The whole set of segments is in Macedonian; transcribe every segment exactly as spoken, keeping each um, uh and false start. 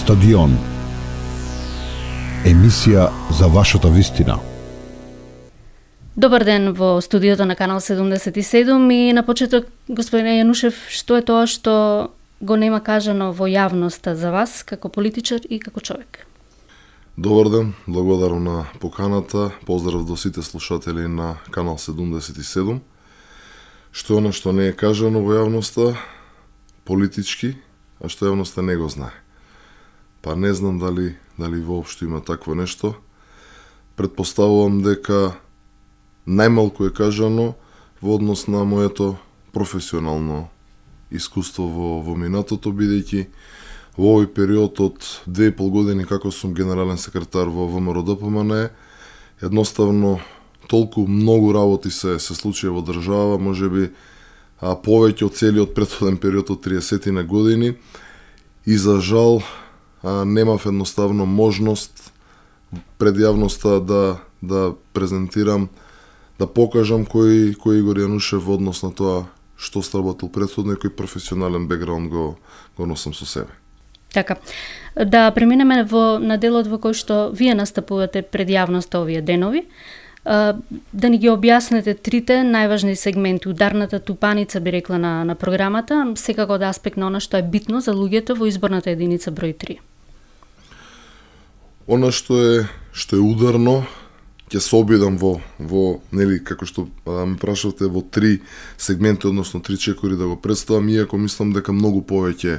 Стадион. Емисија за вашата вистина. Добар ден во студиото на Канал седумдесет и седум и на почеток, господине Јанушев, што е тоа што го нема кажано во јавноста за вас како политичар и како човек? Добар ден, благодарам на поканата, поздрав до сите слушатели на Канал седумдесет и седум. Што е оно што не е кажано во јавноста политички, а што јавноста не го знае. Па не знам дали дали воопшто има такво нешто. Предпоставувам дека најмалку е кажано во однос на моето професионално искуство во, во минатото, бидејќи во овој период од две и пол години како сум генерален секретар во ВМРО-ДПМН, едноставно толку многу работи се се случија во држава, можеби а, повеќе од целиот претходен период од триесет години, и за жал а, немав едноставно можност пред јавноста да да презентирам, да покажам кој кој Игор Јанушев во однос на тоа што сработил претходно и кој професионален бекграунд го го носам со себе. Така. Да преминеме во на делот во кој што вие настапувате пред јавноста овие денови. Да ни ги објаснете трите најважни сегменти, ударната тупаница, би рекла, на, на програмата, секако од аспект на она што е битно за луѓето во изборната единица број три. Она што е што е ударно, ќе се обидам во во нели како што а, ме прашавте во три сегменти, односно три чекори да го представам, иако мислам дека многу повеќе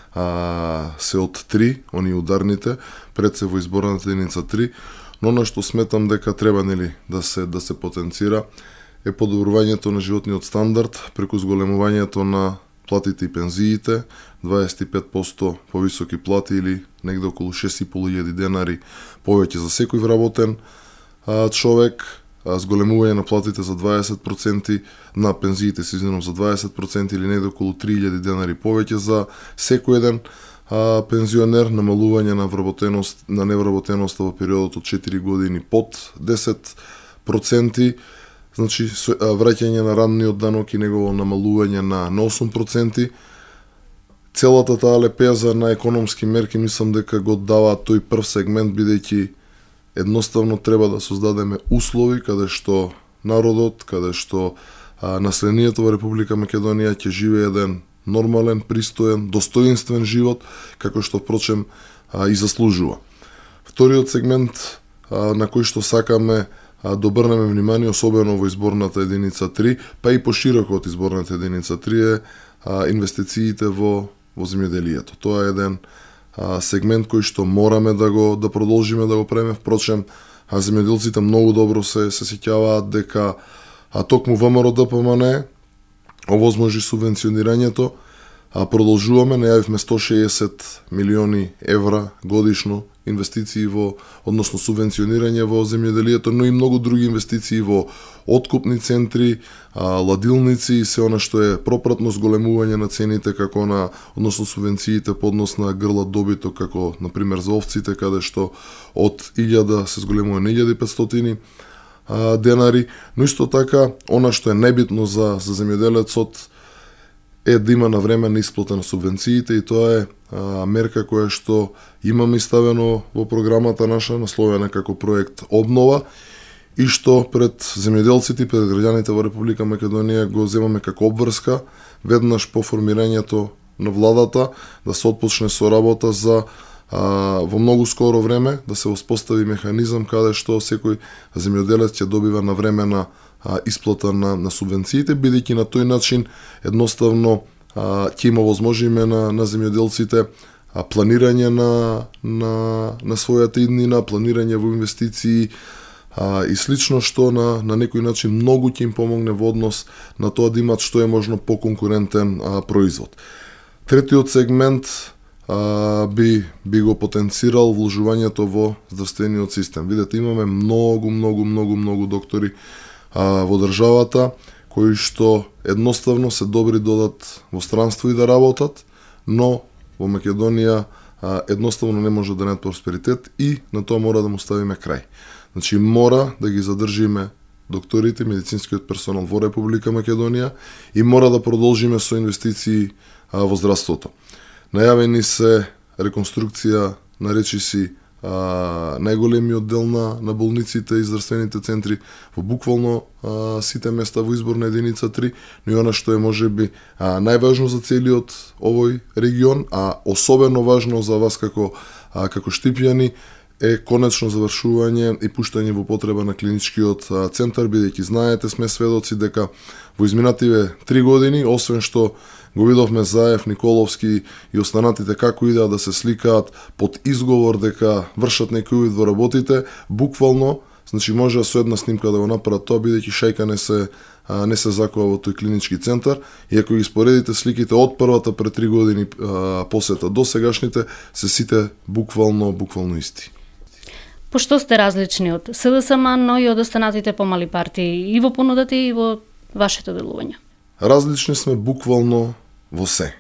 а, се од три, они ударните, пред се во изборната единица три, но на што сметам дека треба нели да се да се потенцира е подобрувањето на животниот стандард преку зголемувањето на платите и пензиите, дваесет и пет проценти повисоки плати или негде околу шест и пол илјади денари повеќе за секој вработен а, човек, а, зголемување на платите за дваесет проценти, на пензиите се извинувам за дваесет проценти или негде околу три илјади денари повеќе за секој еден а, пензионер, намалување на вработеност на невработеноста во периодот од четири години под десет проценти, значи враќање на ранниот данок и негово намалување на на осум проценти. Целата таа лепеза на економски мерки мислам дека го дава тој прв сегмент, бидејќи едноставно треба да создадеме услови каде што народот, каде што а, населението во Република Македонија ќе живее еден нормален, пристоен, достоинствен живот, како што впрочем а, и заслужува. Вториот сегмент а, на кој што сакаме а, да обрнеме внимание, особено во изборната единица три, па и пошироко од изборната единица три, е а, инвестициите во во земјоделието. Тоа е еден а, сегмент кој што мораме да го да продолжиме да го правиме. Впрочем, а земјоделците многу добро се се сеќаваат дека а токму ВМРО-ДПМН овозможи субвенционирањето, а продолжуваме, најавивме сто шеесет милиони евра годишно инвестиции во, односно субвенционирање во земјоделието, но и многу други инвестиции во откупни центри, а, ладилници и се она што е пропратно зголемување на цените, како на, односно субвенциите по однос на грла добиток, како на пример за овците, каде што од илјада се зголемува на илјада и петстотини а, денари, но исто така она што е најбитно за за земјоделецот е да има навременна исплата на субвенциите, и тоа е а, мерка која што имаме ставено во програмата наша, насловена како проект Обнова, и што пред земјоделците и пред граѓаните во Република Македонија го земаме како обврска веднаш по формирањето на владата да се отпочне со работа за а, во многу скоро време да се воспостави механизам каде што секој земјоделец ќе добива навременна а, исплата на, на субвенциите, бидејќи на тој начин едноставно а, ќе има возможиме на, на земјоделците а, планирање на, на, на својата иднина, планирање во инвестиции а, и слично, што на, на некој начин многу ќе им помогне во однос на тоа да имат што е можно поконкурентен а, производ. Третиот сегмент а, би, би го потенцирал вложувањето во здравствениот систем. Видете, имаме многу, многу, многу, многу доктори а, во државата, кои што едноставно се добри додат во странство и да работат, но во Македонија а, едноставно не може да најдат просперитет и на тоа мора да му ставиме крај. Значи мора да ги задржиме докторите, медицинскиот персонал во Република Македонија и мора да продолжиме со инвестиции а, во здравството. Најавени се реконструкција на речиси а, најголемиот дел на, на болниците и здравствените центри во буквално а, сите места во изборна единица три, но и она што е можеби а, најважно за целиот овој регион, а особено важно за вас како а, како штипјани е конечно завршување и пуштање во потреба на клиничкиот а, центар, бидејќи знаете сме сведоци дека во изминативе три години, освен што го видовме Заев, Николовски и останатите како идеа да се сликаат под изговор дека вршат некој вид во работите, буквално, значи може со една снимка да го направат тоа, бидејќи шајка не се а, не се закува во тој клинички центар, и ако ги споредите сликите од првата пред три години а, посета до сегашните, се сите буквално буквално исти. Пошто сте различни од СДСМ, но и од останатите помали партии и во понудата и во вашето делување? Различни сме буквално во се.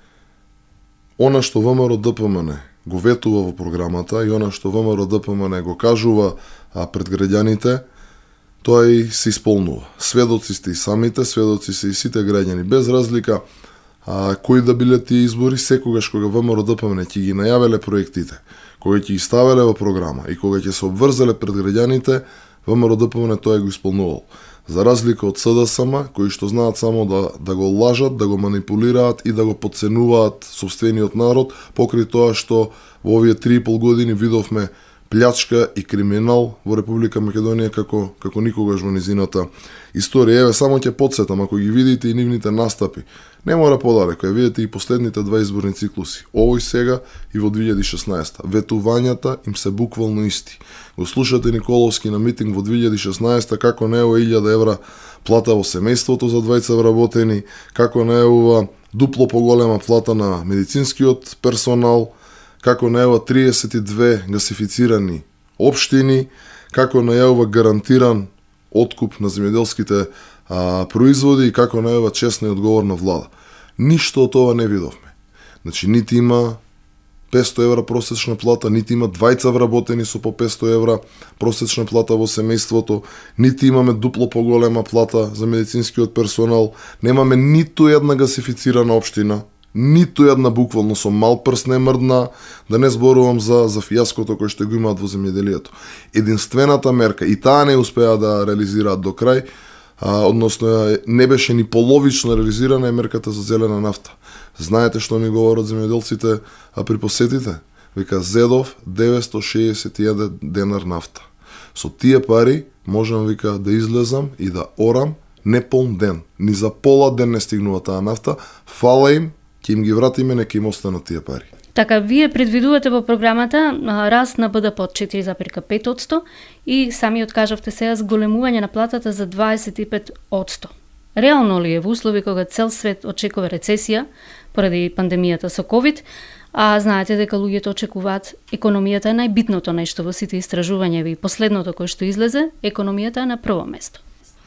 Она што ВМРО-ДПМН го ветува во програмата и она што ВМРО-ДПМН го кажува а, пред граѓаните, тоа и се исполнува. Сведоци сте и самите, сведоци се и сите граѓани, без разлика а, кои да биле тие избори, секогаш кога ВМРО-ДПМН ќе ги најавеле проектите, кога ќе ги ставеле во програма и кога ќе се обврзале пред граѓаните, ВМРО-ДПМН тоа го исполнувал. За разлика од СДСМ, кои што знаат само да, да го лажат, да го манипулираат и да го подценуваат собствениот народ, покрај тоа што во овие три и пол години видовме плячка и криминал во Република Македонија како, како никогаш во низината историја. Еве, само ќе подсетам, ако ги видите и нивните настапи, не мора подалеку, ја видите и последните два изборни циклуси, овој сега и во две илјади и шеснаесета. Ветувањата им се буквално исти. Го слушате Николовски на митинг во две илјади и шеснаесета како најава илјада евра плата во семејството за двајца вработени, како најава дупло поголема плата на медицинскиот персонал, како најава триесет и две гасифицирани општини, како најава гарантиран откуп на земјоделските а, производи и како најава честна и одговорна влада. Ништо од тоа не видовме. Значи, нити има песто евра просечна плата, нити има двајца вработени со по песто евра просечна плата во семејството, нити имаме дупло поголема плата за медицинскиот персонал, немаме ниту една гасифицирана општина, ниту една буквално со мал прст не мрдна, да не зборувам за, за фијаското кој што го имаат во земјоделието. Единствената мерка, и таа не успеа да реализираат до крај, а, односно не беше ни половично реализирана е мерката за зелена нафта. Знаете што ми говорат земјоделците а при посетите? Вика, зедов деветстотини шеесет и еден денар нафта. Со тие пари можам, вика, да излезам и да орам неполн ден. Ни за пола ден не стигнува таа нафта. Фала им, ќе им ги вратиме, нека им останат тие пари. Така, вие предвидувате во програмата раст на БДП од четири запирка пет одсто и сами откажавте сега зголемување на платата за дваесет и пет одсто. Реално ли е во услови кога цел свет очекува рецесија поради пандемијата со ковид, а знаете дека луѓето очекуваат економијата е најбитното нешто во сите истражувања и последното кој што излезе, економијата е на прво место.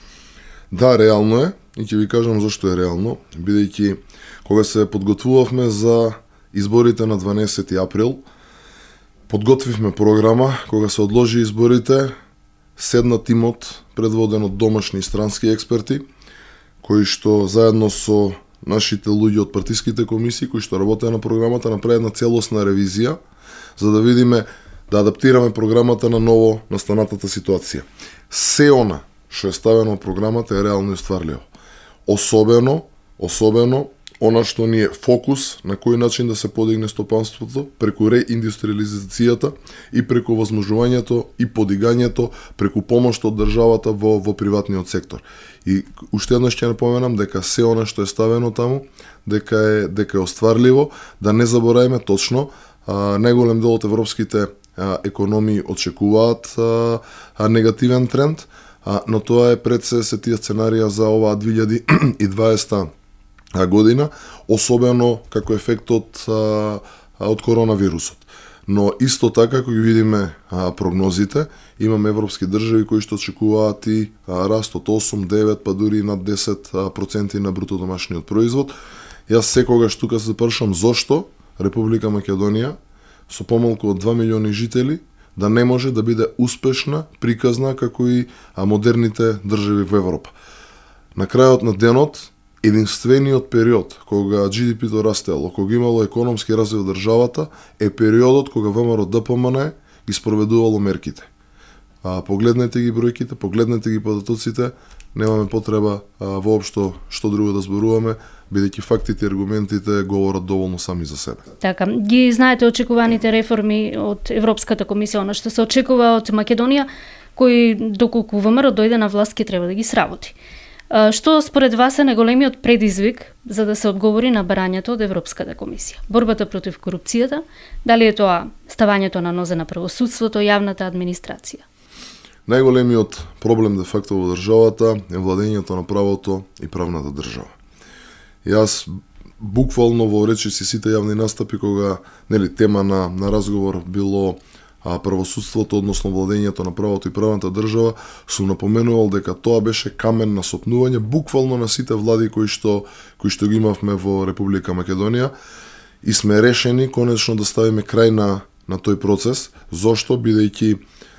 Да, реално е, и ќе ви кажам зашто е реално, бидејќи кога се подготвувавме за изборите на дванаесети април, подготвивме програма, кога се одложи изборите, седна тимот предводен од домашни и странски експерти, кои што заедно со нашите луѓе од партиските комисии, кои што работеа на програмата, направи една целосна ревизија, за да видиме, да адаптираме програмата на ново настанатата ситуација. Се она што е ставено во програмата е реално и остварливо. Особено, особено, она што ни е фокус на кој начин да се подигне стопанството преку реиндустриализацијата и преку возможувањето и подигањето преку помош од државата во, во приватниот сектор. И уште еднаш ќе напоменам дека се она што е ставено таму, дека е, дека е остварливо, да не забораваме точно, а, најголем дел од европските а, економии очекуваат а, а, негативен тренд, а, но тоа е пред се, се тие сценарија за оваа две илјади и дваесета година, особено како ефект од, а, од коронавирусот. Но исто така, кога видиме а, прогнозите, имаме европски држави кои што очекуваат и а, раст од осум, девет, па дури над десет проценти на бруто домашниот производ. Јас секогаш тука се запрашам зошто Република Македонија со помалку од два милиони жители да не може да биде успешна, приказна како и а, модерните држави во Европа. На крајот на денот единствениот период кога Джи Ди Пи-то растело, кога имало економски развој во државата, е периодот кога ВМРО Д П М Н ги спроведувало мерките. А, погледнете ги бројките, погледнете ги податоците, немаме потреба а, воопшто што друго да зборуваме, бидејќи фактите и аргументите говорат доволно сами за себе. Така, ги знаете очекуваните реформи од Европската комисија, она што се очекува од Македонија, кој доколку ВМРО дојде на власт ќе треба да ги сработи. А, што според вас е најголемиот предизвик за да се одговори на барањето од Европската комисија? Борбата против корупцијата, дали е тоа ставањето на нозе на правосудството, јавната администрација? Најголемиот проблем де факто во државата е владењето на правото и правната држава. Јас буквално во речиси сите јавни настапи кога нели тема на на разговор било а, правосудството, односно владењето на правото и правната држава, сум напоменувал дека тоа беше камен на сопнување буквално на сите влади кои што кои што ги имавме во Република Македонија и сме решени конечно да ставиме крај на на тој процес. Зошто? Бидејќи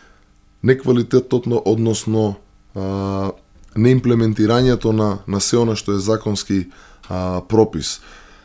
неквалитетот, односно а, неимплементирањето на на се она што е законски а, пропис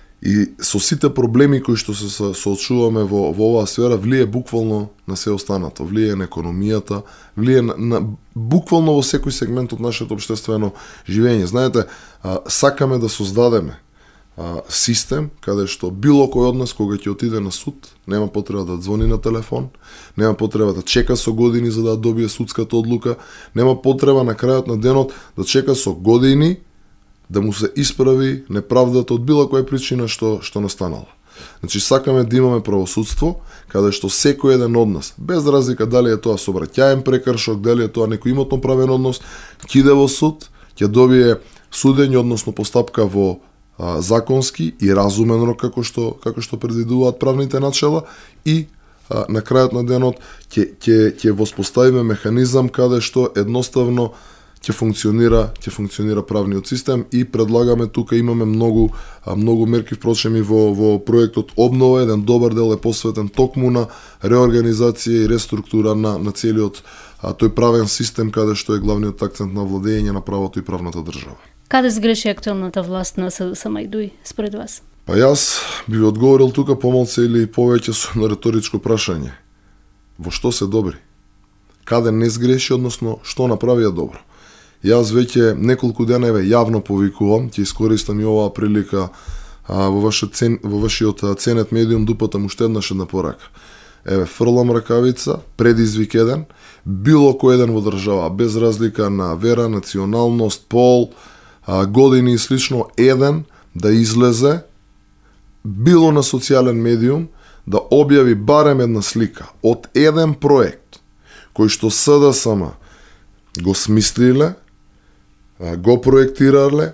и со сите проблеми кои што се соочуваме во во оваа сфера влие буквално на се останато, влие на економијата, влие на, на буквално во секој сегмент од нашето општествено живење. Знаете, а, сакаме да создадеме а, систем каде што било кој од нас кога ќе отиде на суд, нема потреба да звони на телефон, нема потреба да чека со години за да добие судската одлука, нема потреба на крајот на денот да чека со години да му се исправи неправдата од било која причина што што настанала. Значи сакаме да имаме правосудство каде што секој еден од нас, без разлика дали е тоа сообраќаен прекршок, дали е тоа некој имотно правен однос, ќе иде во суд, ќе добие судење, односно постапка во а, законски и разумен рок како што како што предвидуваат правните начела и а, на крајот на денот ќе ќе ќе воспоставиме механизам каде што едноставно ќе функционира, ќе функционира правниот систем и предлагаме тука имаме многу многу мерки впрочем и во во проектот Обнова, еден добар дел е посветен токму на реорганизација и реструктура на на целиот а, тој правен систем каде што е главниот акцент на владење на правото и правната држава. Каде сгреши актуелната власт на С Д С Мајдуи според вас? Па јас би ви одговорил тука помалку или повеќе со на риторичко прашање. Во што се добри? Каде не сгреши, односно што направија добро? Јас веќе неколку дена еве јавно повикувам, ќе искористам и оваа прилика а, во вашиот цен, во вашиот ценет медиум дупатам уште еднаш една порака. Еве фрлам ракавица, предизвик еден, било кој еден во држава, без разлика на вера, националност, пол, а, години и слично, еден да излезе било на социјален медиум да објави барем една слика од еден проект кој што С Д С М го смислиле, го проектирале,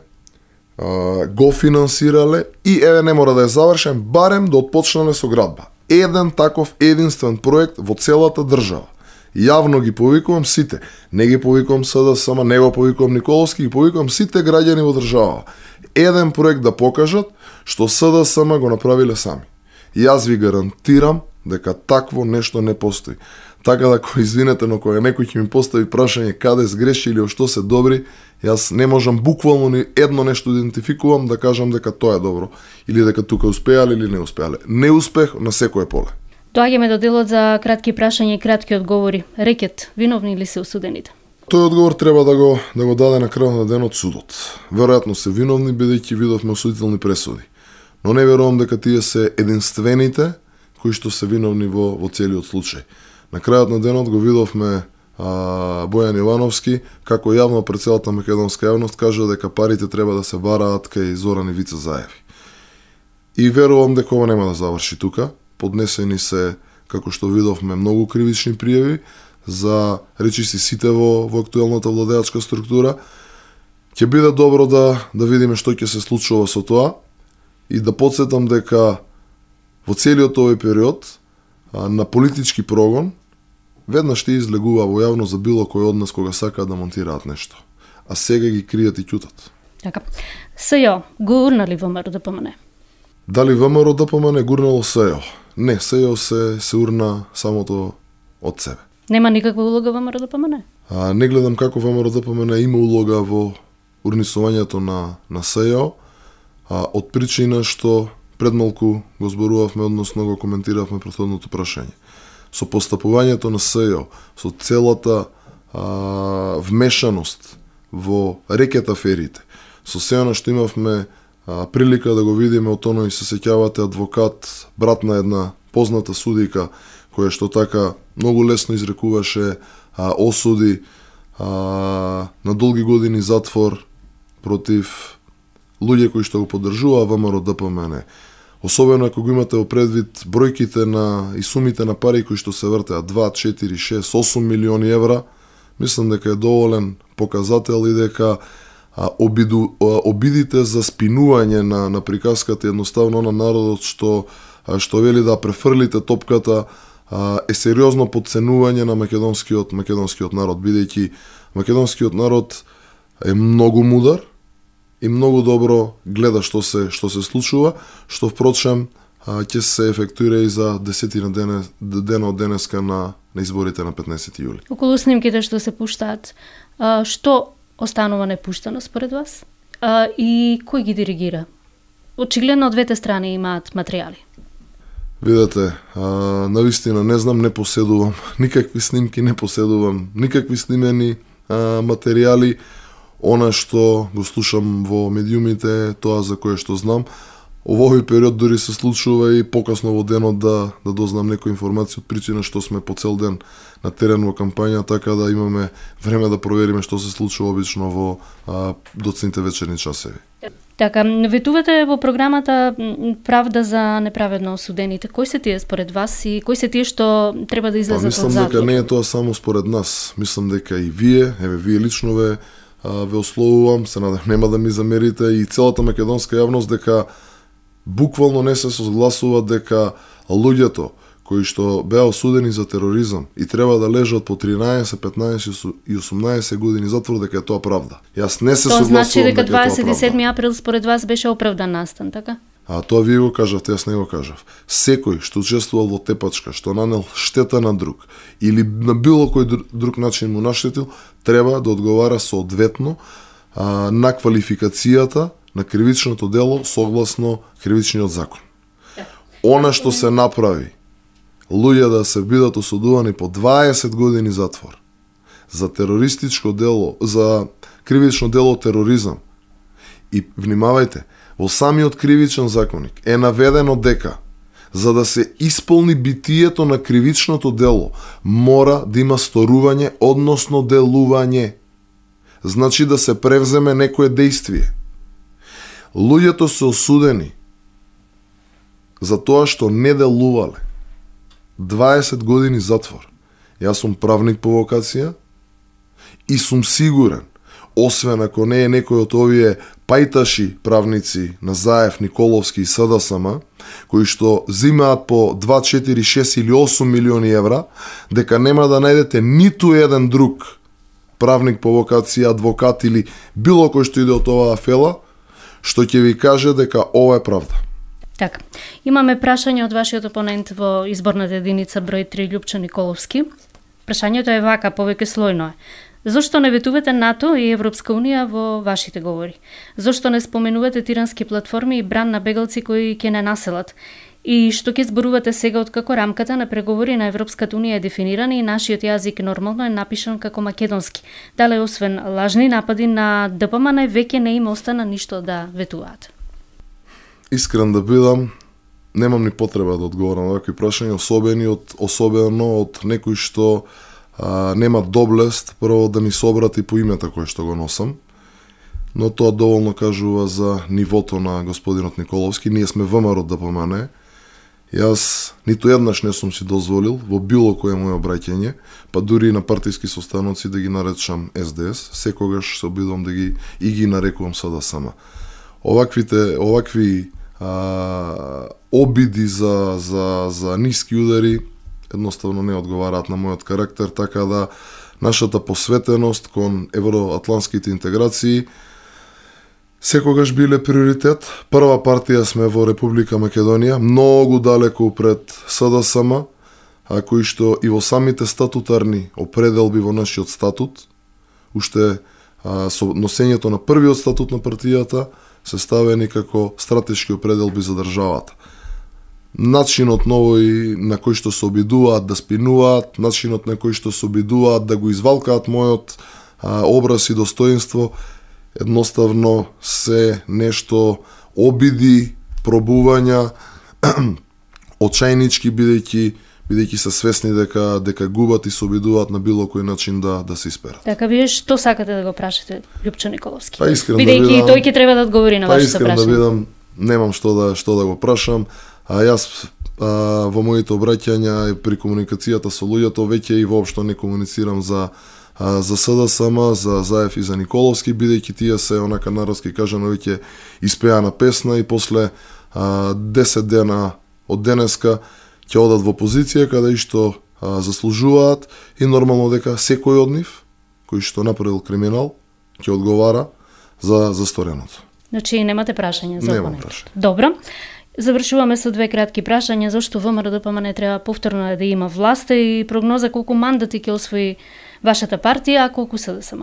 го финансирале и еве не мора да е завршен, барем да отпочнале со градба. Еден таков единствен проект во целата држава. Јавно ги повикувам сите. Не ги повикувам С Д С М, не го повикувам Николовски, ги повикувам сите граѓани во држава. Еден проект да покажат што С Д С М го направиле сами. Јас ви гарантирам дека такво нешто не постои. Така да, кој извинете, но кога некој ќе ми постави прашање каде сгреши или што се добри, јас не можам буквално ни едно нешто идентификувам да кажам дека тоа е добро или дека тука успеале или не успеале. Неуспех на секое поле. Доаѓаме до делот за кратки прашања и кратки одговори. Рекет, виновни ли се осудените? Тој одговор треба да го да го даде на крајот на денот судот. Веројатно се виновни бидејќи видовме осудителни пресуди. Но не верувам дека тие се единствените кои што се виновни во во целиот случај. На крајот на денот го видовме а, Бојан Ивановски како јавно пред целата македонска јавност кажа дека парите треба да се бараат кај Зоран Ивица Заеви. И верувам дека ова нема да заврши тука. Поднесени се, како што видовме, многу кривични пријави за речиси сите во во актуелната владеачка структура. Ќе биде добро да да видиме што ќе се случува со тоа и да потсетам дека во целиот овој период а, на политички прогон веднаш ще излегува во јавност за било кој од нас кога сакаат да монтираат нешто. А сега ги кријат и ќутат. Така. С Ј О го урнали ВМРО Д П М Н? Дали ВМРО Д П М Н гурнало С Ј О? Не, С Ј О се, се урна самото од себе. Нема никаква улога ВМРО Д П М Н? А, не гледам како ВМРО Д П М Н има улога во урнисувањето на, на СЈО, а од причина што пред малку го зборувавме, односно го коментиравме претходното прашање. Со постапувањето на СЈО, со целата а, вмешаност во рекет аферите, со се она што имавме а, прилика да го видиме, од оној се сеќавате адвокат, брат на една позната судика, која што така многу лесно изрекуваше а, осуди а, на долги години затвор против луѓе кои што го поддржуваа ВМРО Д П М Н. Особено ако го имате во предвид бројките на и сумите на пари кои што се вртеа два, четири, шест, осум милиони евра, мислам дека е доволен показател и дека а, обиду, а, обидите за спинување на, на приказката едноставно на народот што, а, што вели да префрлите топката а, е сериозно подценување на македонскиот, македонскиот народ, бидејќи македонскиот народ е многу мудар и многу добро гледа што се што се случува, што впрочем ќе се ефектуира и за десетина дена, дена од денеска на, на изборите на петнаесети јули. Околу снимките што се пуштаат, а, што останува непуштано според вас? А, и кој ги диригира? Очигледно од двете страни имаат материјали. Видете, а, навистина не знам, не поседувам никакви снимки, не поседувам никакви снимени а, материјали. Она што го слушам во медиумите, тоа за кое што знам. Во овој период дури се случува и покасно во денот да, да дознам некоја информација од причина што сме по цел ден на терен во кампања, така да имаме време да провериме што се случува обично во а, доцните вечерни часеви. Така, ветувате во програмата Правда за неправедно осудените. Кои се тие според вас и кои се тие што треба да излезат од затвор? Мислам дека не е тоа само според нас. Мислам дека и вие, еве вие лично ве ве ословувам, се надам нема да ми замерите, и целата македонска јавност, дека буквално не се согласува дека луѓето кои што беа осудени за тероризам и треба да лежат по тринаесет, петнаесет и осумнаесет години затвор, дека е тоа правда. Јас не се тоа согласувам значи дека дека дваесет и седми април според вас беше оправдан настан, така? А тоа вие го кажавте, јас не го кажав. Секој што учествувал во тепачка, што нанел штета на друг или на било кој друг начин му наштетил, треба да одговара соодветно а, на квалификацијата на кривичното дело согласно кривичниот закон. Она што се направи, луѓе да се бидат осудувани по дваесет години затвор за терористичко дело, за кривично дело тероризам. И внимавајте, во самиот кривичен законник е наведено дека за да се исполни битието на кривичното дело мора да има сторување, односно делување. Значи да се превземе некое дејствие. Луѓето се осудени за тоа што не делувале. дваесет години затвор. Јас сум правник по вокација и сум сигурен, освен ако не е некој од овие пајташи правници на Заев, Николовски и С Д С М, кои што зимаат по два, четири, шест или осум милиони евра, дека нема да најдете ниту еден друг правник по вокација, адвокат или било кој што иде од оваа фела, што ќе ви каже дека ова е правда. Така, имаме прашање од вашиот опонент во изборната единица број три Љупчо Николовски. Прашањето е вака, повеќе слојно е. Зошто не ветувате НАТО и Европска Унија во вашите говори? Зошто не споменувате тирански платформи и бран на бегалци кои ќе не населат? И што ќе зборувате сега од како рамката на преговори на Европската Унија е дефинирана и нашиот јазик нормално е напишан како македонски? Дале, освен лажни напади на Д П М Н, веќе не им остана ништо да ветуваат. Искрен да бидам, немам ни потреба да одговорам на вакви прашања, особени од, особено од некој што а, нема доблест прво да ми се обрати по името кое што го носам, но тоа доволно кажува за нивото на господинот Николовски. Ние сме ВМРО Д П М Н. Јас ниту еднаш не сум си дозволил во било кое моје обраќање, па дури и на партиски состаноци да ги наречам С Д С, секогаш се обидувам да ги и ги нарекувам С Д С М. Оваквите, овакви а, обиди за, за, за ниски удари едноставно не одговараат на мојот карактер, така да нашата посветеност кон евроатлантските интеграции секогаш биле приоритет. Прва партија сме во Република Македонија, многу далеку пред С Д С М, а кои што и во самите статутарни определби во нашиот статут, уште а, со носењето на првиот статут на партијата се ставени како стратешки определби за државата. Начинот новој на кој што се обидуваат да спинуваат, начинот на кој што се обидуваат да го извалкаат мојот а, образ и достоинство, едноставно се нешто обиди, пробувања, очајнички бидејќи бидејќи се свесни дека дека губат и се обидуваат на било кој начин да да се исперат. Така, вие што сакате да го прашате Лјупчо Николовски? Па искрено бидејќи да бидам, тој ќе треба да одговори на па вашето прашање. Па искрено прашање. да бидам, немам што да што да го прашам, а јас а, во моите обраќања и при комуникацијата со луѓето веќе и воопшто не комуницирам за а, за СДСМ, за Заев и за Николовски, бидејќи тие се онака народски кажано веќе испеана песна и после а, десет дена од денеска ќе одат во позиција каде и што а, заслужуваат и нормално дека секој од нив кој што направил криминал ќе одговара за за стореното. Значи немате прашање за Немам опонентот. прашање. Добро. Завршуваме со две кратки прашања зошто ВМРО-ДПМН не треба повторно да има власт и прогноза колку мандати ќе освои вашата партија, а колку СДСМ.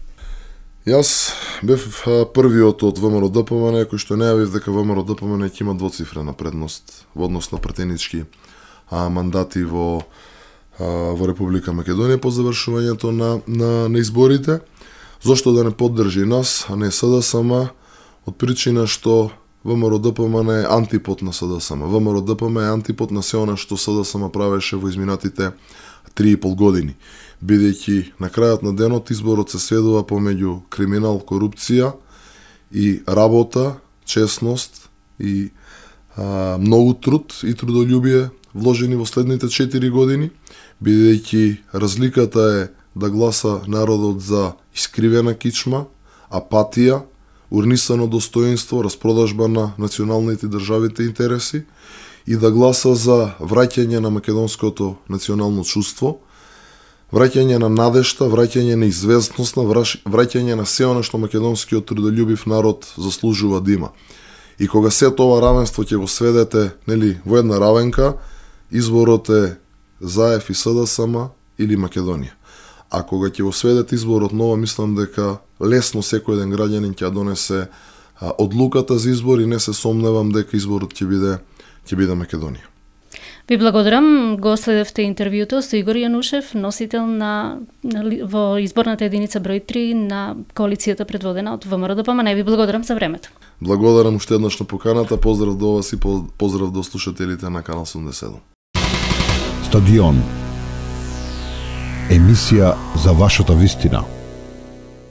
Јас бев а, првиот од ВМРО-ДПМН кој што најавив дека ВМРО-ДПМН ќе има двоцифрена предност во однос на претенички а, мандати во а, во Република Македонија по завршувањето на на, на изборите. Зошто да не поддржи нас, а не СДСМ, од причина што ВМРО-ДПМН е антипод на СДСМ. ВМРО-ДПМН е антипод на се она што СДСМ правеше во изминатите три и пол години. Бидејќи на крајот на денот изборот се сведува помеѓу криминал, корупција и работа, честност и а, многу труд и трудолюбие вложени во следните четири години, бидејќи разликата е да гласа народот за искривена кичма, апатија, урнисано достоинство, распродажба на националните државите интереси и да гласа за враќање на македонското национално чувство, враќање на надежта, враќање на известност, враќање на се она што македонскиот трудолюбив народ заслужува да има. И кога се тоа равенство ќе го сведете, нели, во една равенка, изборот е Заев и СДСМ или Македонија. А кога ќе го сведете изборот ново, мислам дека лесно секој ден граѓанин ќе донесе а, одлуката за избор и не се сомневам дека изборот ќе биде ќе биде Македонија. Ви благодарам. Го следевте интервјуто со Игор Јанушев, носител на, на во изборната единица број три на коалицијата предводена од ВМРО-ДПМН. Ви благодарам за времето. Благодарам уште еднаш на поканата. Поздрав до вас и поздрав до слушателите на Канал седумдесет и седум. Стадион. Емисија за вашата вистина.